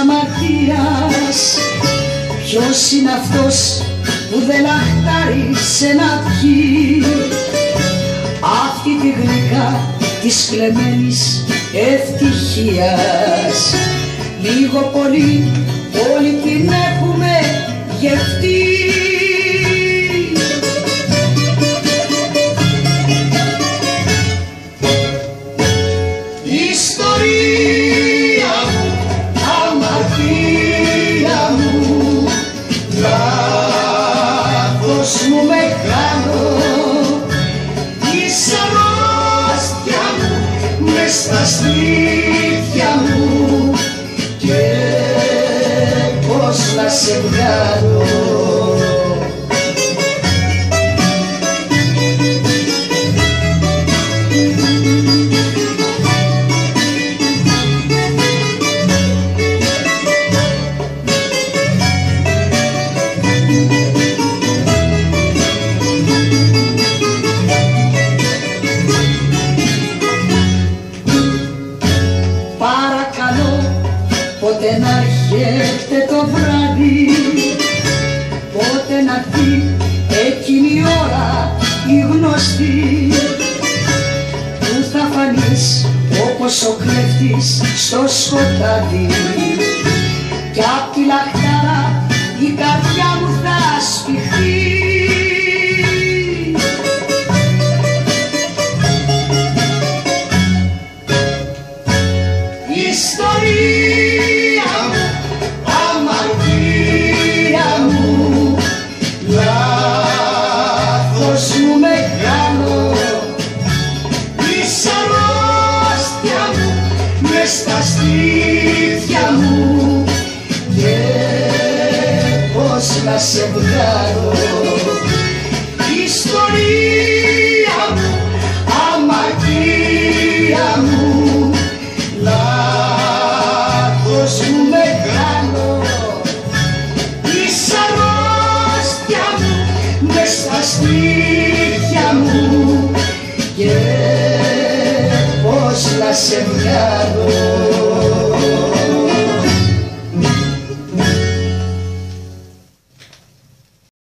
αμαρτίας. Ποιος είναι αυτός που δεν λαχτάρισε να πιει αυτή τη γλυκά της κλεμμένης ευτυχίας? Λίγο πολύ όλοι την έχουμε γευτεί. Ιστορία μου, αμαρτία μου, λάθος μου μεγάλο, της αρρώστια μου μες στα στήθια μου, και πώς να σε βγάλω. Πότε να έρχεται το βράδυ, πότε να έρθει εκείνη η ώρα η γνωστή, που θα φανείς όπως ο κλέφτης στο σκοτάδι, κι απ' τη λαχτάρα η καρδιά μου θα σφιχτεί. Ιστορία μου, αμαρτία μου, λάθος μου μεγάλο, της αρρώστια μου μες στα στήθια μου, και πώς να σε βγάλω. Ιστορία